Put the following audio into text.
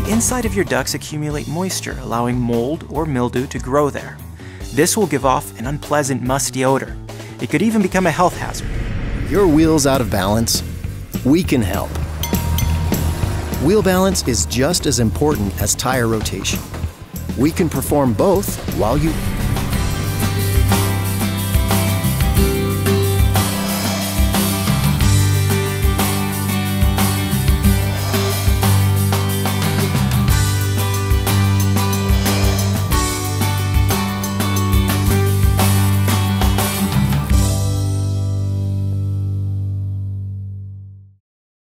inside of your ducts accumulate moisture, allowing mold or mildew to grow there. This will give off an unpleasant, musty odor. It could even become a health hazard. Your wheel's out of balance? We can help. Wheel balance is just as important as tire rotation. We can perform both while you